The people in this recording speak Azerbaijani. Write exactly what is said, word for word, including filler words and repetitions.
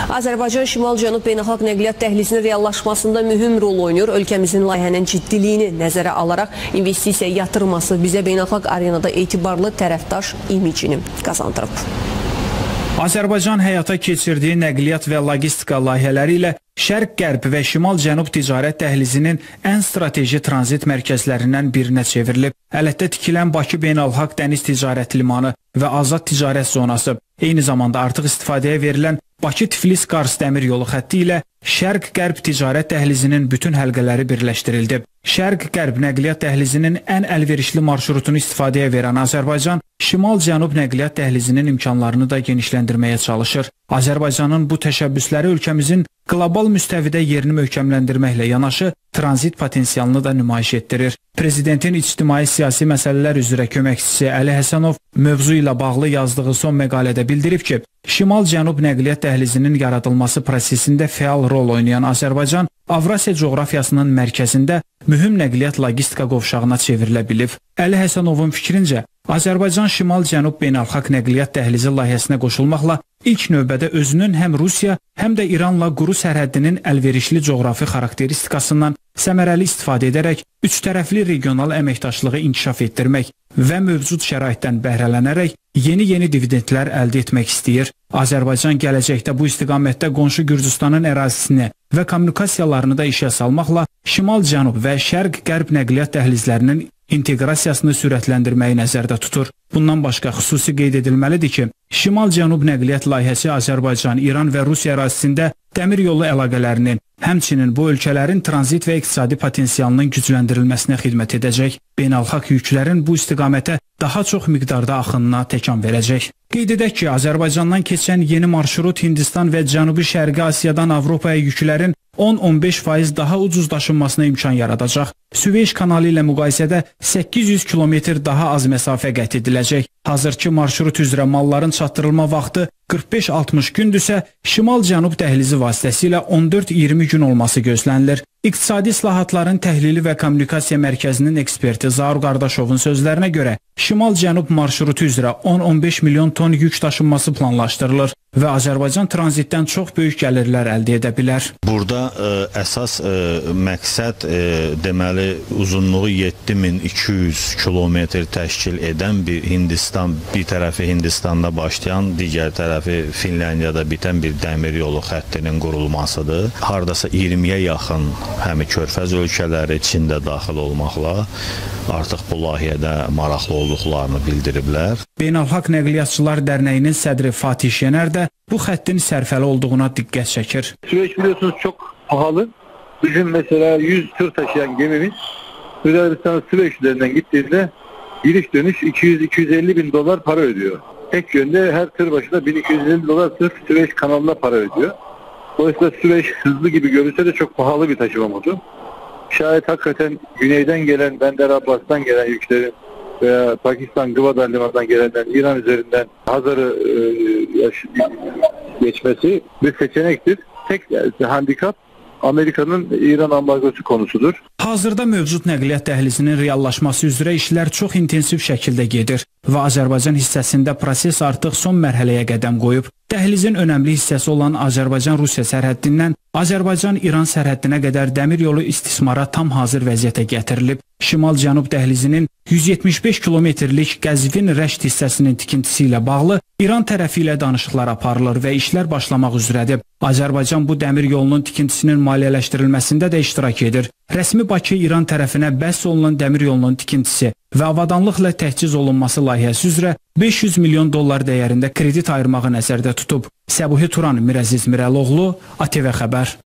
Azərbaycan Şimal-Cənub beynəlxalq nəqliyyat dəhlizinin reallaşmasında mühüm rol oynayır. Ölkəmizin layihənin ciddiliyini nəzərə alaraq investisiya yatırması bizə beynəlxalq arenada etibarlı tərəfdaş imicini qazandırıb. Azərbaycan həyata keçirdiyi nəqliyyat və logistika layihələri ilə Şərq-Qərb və Şimal-Cənub ticarət dəhlizinin ən strateji tranzit mərkəzlərindən birinə çevrilib. Ələtdə tikilən Bakı Beynəlxalq Dəniz Ticarət Limanı və Azad Ticarət Zonası, eyni zamanda artıq istifadəyə verilən Bakı-Tiflis-Qars dəmir yolu xətti ilə Şərq-Qərb ticarət dəhlizinin bütün həlqələri birləşdirildi. Şərq-Qərb nəqliyyat dəhlizinin ən əlverişli marşrutunu istifadəyə verən Azərbaycan, Şimal-Cənub nəqliyyat dəhlizinin imkanlarını da genişləndirməyə çalışır. Azərbaycanın bu təşəbbüsləri ölkəmizin qlobal müstəvidə yerini möhkəmləndirməklə yanaşı, tranzit potensialını da nümayiş etdirir. Prezidentin ictimai-siyasi məsələlər üzrə köməkçisi Əli Həsənov mövzu ilə bağlı yazdığı son məqalədə bildirib ki, Şimal-Cənub nəqliyyat dəhlizinin yaradılması prosesində fəal rol oynayan Azərbaycan, Avrasiya coğrafiyasının mərkəzində mühüm nəqliyyat logistika qovşağına çevrilə bilib. Əli Həsənovun fikrincə, Azərbaycan Şimal-Cənub beynəlxalq nəqliyyat dəhlizi layihəsinə qoşulmaqla ilk növbədə özünün həm Rusiya, həm də İranla quru sərhəddinin əlverişli coğrafi xarakteristikasından səmərəli istifadə edərək üçtərəfli regional əməkdaşlığı inkişaf etdirmək və mövcud şəraitdən bəhrələnərək yeni-yeni dividendlər əldə etmək istəyir. Azərbaycan gələcəkdə bu istiqamətdə qonşu Gürcüstanın ərazisini və kommunikasiyalarını da işə salmaqla Şimal-Cənub və Şərq-Qərb nəqliyyat dəhlizlərinin inteqrasiyasını sürətləndirməyi nəzərdə tutur. Bundan başqa xüsusi qeyd edilməlidir ki, Şimal-Cənub nəqliyyat layihəsi Azərbaycan, İran və Rusiya ərazisində dəmir yolu əlaqələrinin, həmçinin bu ölkələrin tranzit və iqtisadi potensialının gücləndirilməsinə xidmət edəcək. Beynəlxalq yüklərin bu istiqamətə daha çox miqdarda axınına təkan verəcək. Qeyd edək ki, Azərbaycandan keçən yeni marşrut Hindistan və Cənubi Şərqi Asiyadan Avropaya yüklərin on on beş faiz daha ucuz daşınmasına imkan yaradacaq. Süveyş kanalı ilə müqayisədə səkkiz yüz kilometr daha az məsafə qət ediləcək. Hazırki marşrut üzrə malların çatdırılma vaxtı qırx beş altmış gündürsə, Şimal-Cənub dəhlizi vasitəsilə on dörd iyirmi gün olması gözlənilir. İqtisadi İslahatların Təhlili və Kommunikasiya Mərkəzinin eksperti Zaur Qardaşovun sözlərinə görə, Şimal-Cənub marşrutu üzrə on on beş milyon ton yük daşınması planlaşdırılır və Azərbaycan tranzitdən çox böyük gəlirlər əldə edə bilər. Burada ə, əsas ə, məqsəd ə, deməli uzunluğu yeddi min iki yüz kilometr təşkil edən bir Hindistan, bir tərəfi Hindistanda başlayan, digər tərəfi Finlandiyada bitən bir dəmir yolu xəttinin qurulmasıdır. Hardasa iyirmiyə yaxın həmi körfəz ölkələri Çində daxil olmaqla artıq bu layihədə maraqlı olduqlarını bildiriblər. Beynəlxalq Nəqliyyatçılar Dərnəyinin sədri Fatih Şener də bu xəttin sərfəli olduğuna diqqət çəkir. Süveyş biliyorsunuz çok pahalı. Bizim mesela yüz tır taşıyan gemimiz Hırvatistan'ın Süveyş üzerinden gittiğinde giriş dönüş iki yüz iki yüz elli bin dolar para ödüyor. Tek yönde her tır başına bin iki yüz elli dolar sırf Süveyş kanalına para ödüyor. Dolayısıyla Süveyş hızlı gibi görülse de çok pahalı bir taşıma modu. Şayet hakikaten güneyden gelen, Bender Abbas'tan gelen yüklerin veya Pakistan Gwadar limanından gelenler İran üzerinden Hazar'ı e, geçmesi bir seçenektir. Tek yani, handikap Amerika'nın İran ambargosu konusudur. Hazırda mövcud nəqliyyat dəhlizinin reallaşması üzrə işlər çox intensiv şəkildə gedir və Azərbaycan hissəsində proses artıq son mərhələyə qədəm qoyub. Dəhlizin önəmli hissəsi olan Azərbaycan-Rusiya sərhəddindən Azərbaycan-İran sərhəddinə qədər dəmir yolu istismara tam hazır vəziyyətə gətirilib. Şimal-Cənub dəhlizinin yüz yetmiş beş kilometrlik Qəzvin-Rəşd hissəsinin tikintisi ilə bağlı İran tərəfi ilə danışıqlar aparılır və işlər başlamaq üzrədir. Azərbaycan bu dəmir yolunun tikintisinin maliyyələşdirilməsində də iştirak edir. Rəsmi Bakı-İran tərəfinə bəhs olunan dəmir yolunun tikintisi və avadanlıqla təhciz olunması layihəsi üzrə beş yüz milyon dollar dəyərində kredit ayırmağı nəzərdə tutub. Səbuhi Turan, Mirəziz Mirəloğlu, A T V Xəbər.